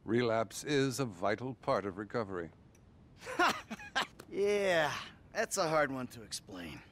Relapse is a vital part of recovery. Yeah, that's a hard one to explain.